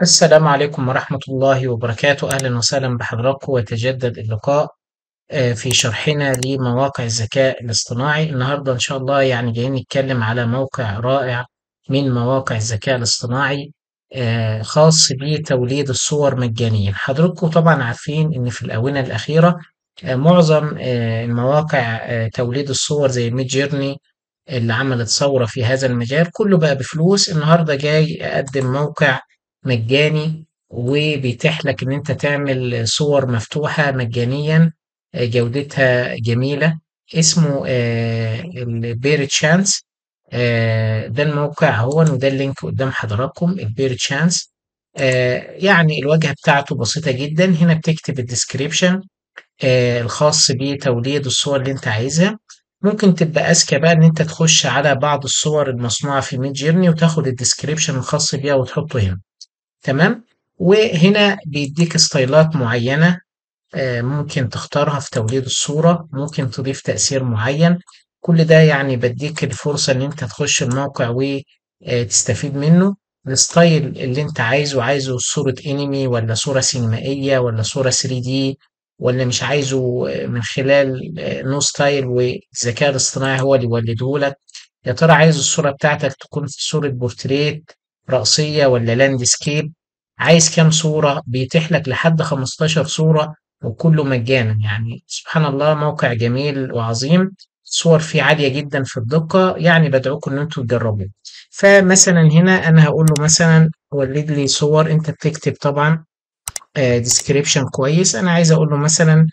السلام عليكم ورحمة الله وبركاته. أهلا وسهلا بحضراتكم ويتجدد اللقاء في شرحنا لمواقع الذكاء الاصطناعي. النهاردة إن شاء الله جايين نتكلم على موقع رائع من مواقع الذكاء الاصطناعي، خاص بتوليد الصور مجانيا. حضراتكم طبعا عارفين إن في الآونة الأخيرة معظم المواقع توليد الصور زي ميد جيرني اللي عملت ثورة في هذا المجال كله بقى بفلوس. النهاردة جاي أقدم موقع مجاني وبيتيح لك إن أنت تعمل صور مفتوحة مجانيا، جودتها جميلة. اسمه البير تشانس. ده الموقع هو، وده اللينك قدام حضراتكم، البير تشانس. يعني الواجهة بتاعته بسيطة جدا. هنا بتكتب الديسكريبشن الخاص بتوليد الصور اللي انت عايزها. ممكن تبقى اذكى بقى ان انت تخش على بعض الصور المصنوعة في ميد جيرني وتاخد الديسكريبشن الخاص بيها وتحطه هنا. تمام. وهنا بيديك ستايلات معينة ممكن تختارها في توليد الصورة، ممكن تضيف تأثير معين. كل ده بديك الفرصة ان انت تخش الموقع وتستفيد منه. الستايل اللي انت عايزه صورة انمي ولا صورة سينمائية ولا صورة 3D، ولا مش عايزه من خلال نو ستايل والذكاء الاصطناعي هو اللي يولده لك. يا ترى عايز الصورة بتاعتك تكون في صورة بورتريت رأسية ولا لاندسكيب؟ عايز كام صورة؟ بيتيح لك لحد 15 صورة وكله مجانا. سبحان الله، موقع جميل وعظيم. الصور فيه عالية جدا في الدقة، بدعوكم ان انتوا تجربوه. فمثلا هنا انا هقول له مثلا ولد لي صور. انت بتكتب طبعا ديسكريبشن كويس. انا عايز اقول له مثلا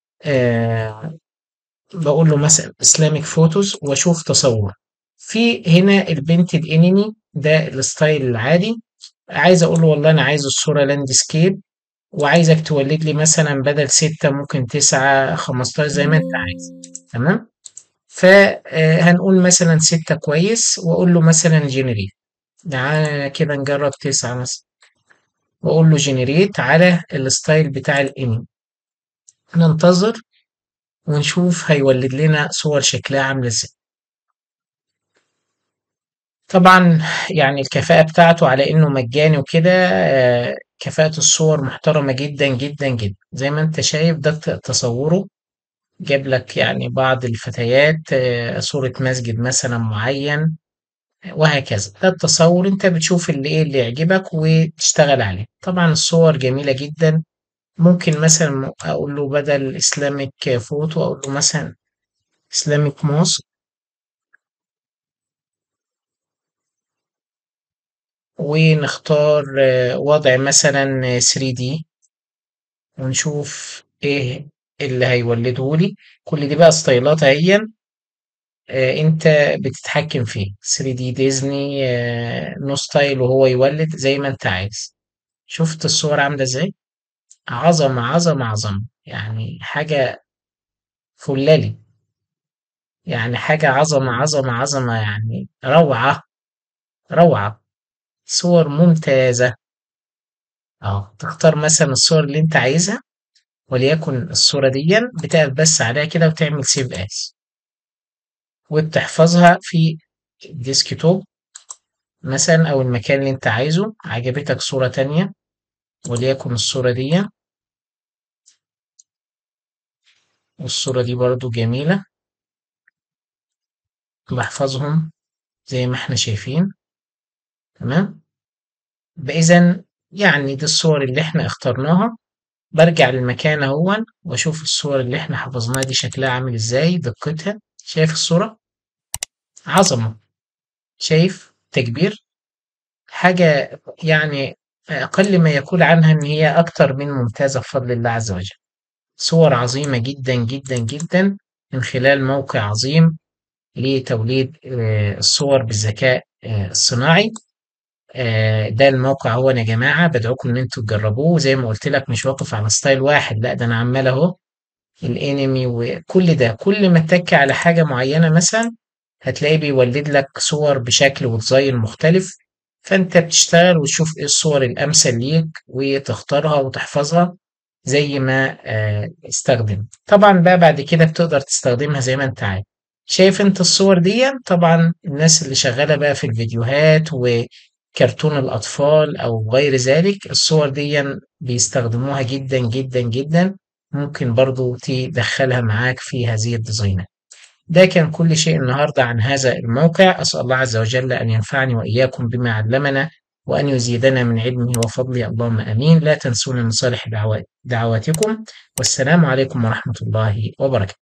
آه بقول له مثلا اسلامك فوتوز واشوف تصور. في هنا البنت الانمي ده الستايل العادي. عايز اقول له والله انا عايز الصورة لاندسكيب، وعايزك تولد لي مثلا بدل 6 ممكن 9 15 زي ما انت عايز. تمام. فهنقول مثلا 6 كويس، واقول له مثلا جنريت. تعالى كده نجرب 9 مثلا، واقول له جنريت على الستايل بتاع الانمي. ننتظر ونشوف هيولد لنا صور شكلها عامل ازاي. طبعا الكفاءة بتاعته على انه مجاني وكده، كفاءة الصور محترمة جدا جدا جدا. زي ما انت شايف ده تصوره. جاب لك بعض الفتيات، صورة مسجد مثلا معين، وهكذا. ده التصور. انت بتشوف اللي يعجبك وتشتغل عليه. طبعا الصور جميلة جدا. ممكن مثلا اقول له بدل اسلامك فوتو اقول له مثلا اسلامك موس، ونختار وضع مثلا 3D، ونشوف ايه اللي هيولده لي. كل دي بقى ستايلات اهي انت بتتحكم فيه. 3D ديزني، نو ستايل، وهو يولد زي ما انت عايز. شفت الصور عاملة ازاي؟ عظمة عظمة عظمة. حاجة فلالي. حاجة عظمة عظمة عظمة، روعة روعة. صور ممتازة. اه، تختار مثلا الصور اللي انت عايزها، وليكن الصورة دي بتقف بس عليها كده وتعمل سيف اس، وبتحفظها في الديسكتوب مثلا او المكان اللي انت عايزه. عجبتك صورة تانية، وليكن الصورة دي، والصورة دي برضو جميلة، بحفظهم زي ما احنا شايفين. تمام. إذا دي الصور اللي احنا اخترناها. برجع للمكان اهون واشوف الصور اللي احنا حفظناها دي شكلها عامل ازاي، دقتها. شايف الصورة؟ عظمة. شايف تكبير؟ حاجة أقل ما يقول عنها إن هي أكتر من ممتازة بفضل الله عز وجل. صور عظيمة جدا جدا جدا من خلال موقع عظيم لتوليد الصور بالذكاء الصناعي. ده الموقع هو يا جماعة، بدعوكم إن انتوا تجربوه. زي ما قلت لك مش واقف على ستايل واحد، لا ده أنا عمال أهو الانمي وكل ده. كل ما تتك على حاجة معينة مثلا هتلاقيه بيولد لك صور بشكل وديزاين مختلف. فانت بتشتغل وتشوف ايه الصور الامثل ليك وتختارها وتحفظها زي ما استخدم. طبعا بقى بعد كده بتقدر تستخدمها زي ما انت عايز. شايف انت الصور دي؟ طبعا الناس اللي شغالة بقى في الفيديوهات كرتون الأطفال أو غير ذلك. الصور دي بيستخدموها جدا جدا جدا، ممكن برضو تدخلها معاك في هذه الديزاينات. ده كان كل شيء النهاردة عن هذا الموقع. أسأل الله عز وجل أن ينفعني وإياكم بما علمنا، وأن يزيدنا من علمه وفضله، اللهم آمين. لا تنسونا من صالح دعواتكم، والسلام عليكم ورحمة الله وبركاته.